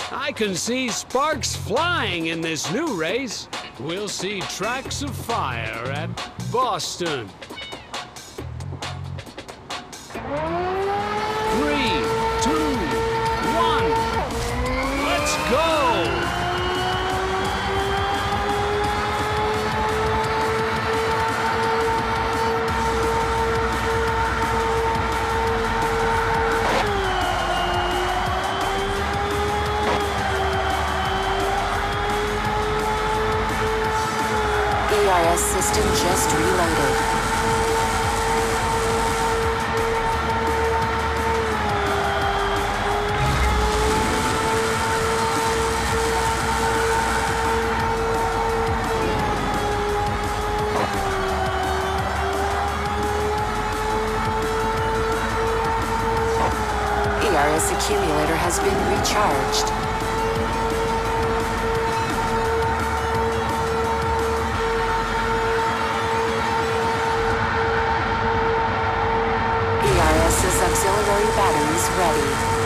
I can see sparks flying in this new race. We'll see tracks of fire at Boston. 3, 2, 1. Let's go! ERS system just reloaded. ERS accumulator has been recharged. ERS's auxiliary batteries ready.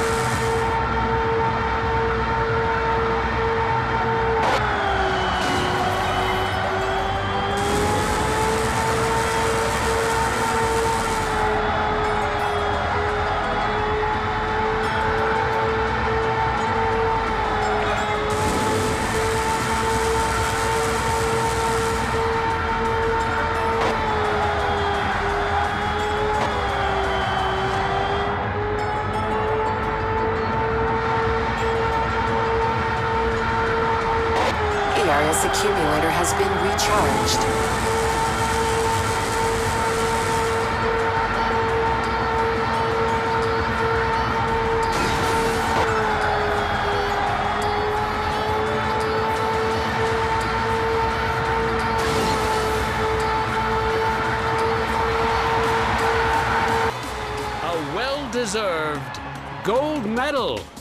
ERS accumulator has been recharged. A well-deserved gold medal.